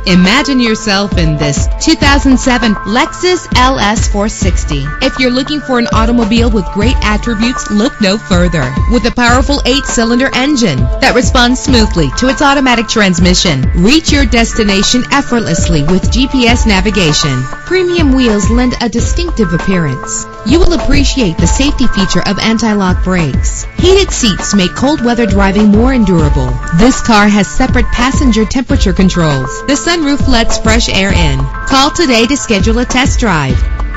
Imagine yourself in this 2007 Lexus LS 460. If you're looking for an automobile with great attributes, look no further. With a powerful 8-cylinder engine that responds smoothly to its automatic transmission, reach your destination effortlessly with GPS navigation. Premium wheels lend a distinctive appearance. You will appreciate the safety feature of anti-lock brakes. Heated seats make cold weather driving more endurable. This car has separate passenger temperature controls. The sunroof lets fresh air in. Call today to schedule a test drive.